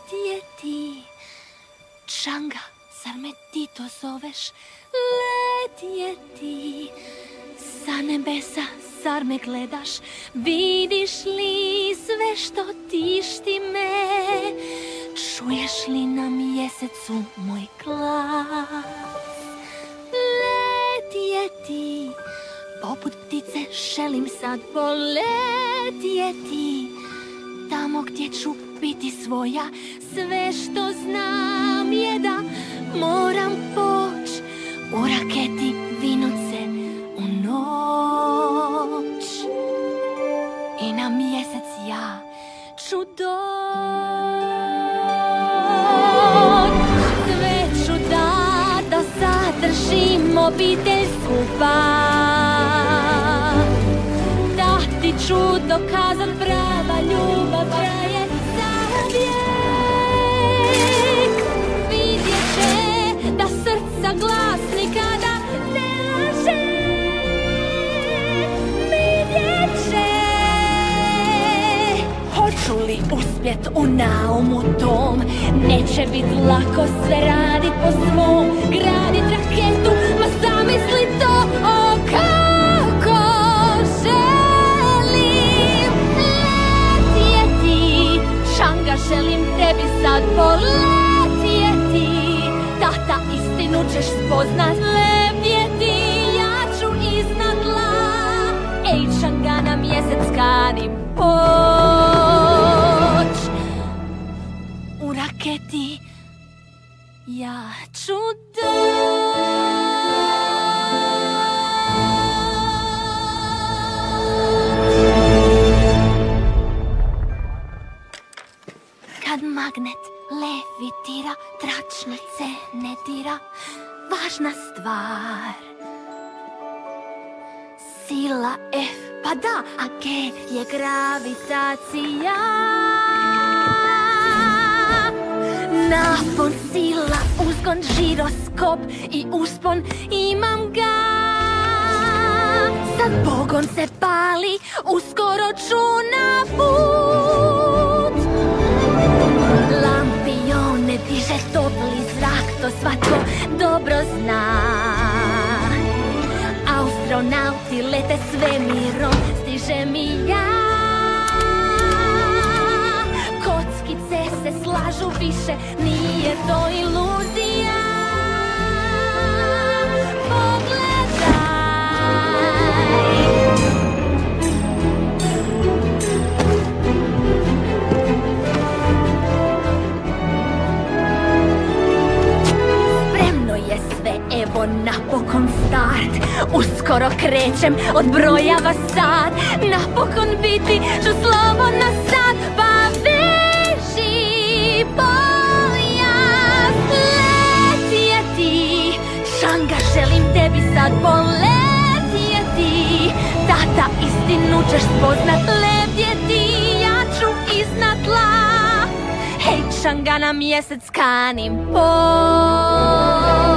letjeti. Čanga, zar me ti to zoveš? Letjeti. Sa nebesa, zar me gledaš? Vidiš li sve što tišti me? Čuješ li na mjesecu moj glas? Letjeti. Poput ptice želim sad poletjeti. Tamo gdje ću biti svoja. Sve što znam je da moram poć u raketi vinuce u noć. I na mjesec ja ću doć. Sve ću da zadržim obitelj skupa. Da ti ću dokazat prava ljubav traje zauvijek. Vidjet će da srca glas nikada ne laže. Vidjet će. Hoću li uspjet u naumu tom? Neće bit lako sve radit po svom. Gradit raketu, ma zamisli to, o kako želim letjeti. Čanga, želim tebi sad poletjeti. Tata, istinu ćeš spoznat. Lebdjeti, ja ću iznad tla. Ej, Čanga, na mjesec kani poć. U raketi ja ću Kad magnet levitira, tračnice ne dira. Važna stvar. Sila F, pa da, a G je gravitacija. Napon, sila, uzgon, žiroskop i uspon, imam ga. Sad pogon se pali, uskoro ću na put. Lampione diže topli zrak, to svatko dobro zna. Astronauti lete svemirom, stižem i ja. Kockice se slažu više, nije to iluzija. Pogledaj. Spremno je sve, evo napokon start. Uskoro krećem, odbrojava sat. Napokon biti ću slobodna sad. Pa veži pojas. Letjeti. Čanga, želim tebi sad poletjeti. Tata, istinu ćeš spoznat. Lebdjeti, ja ću iznad tla. Hej, Čanga, na mjesec kanim poć.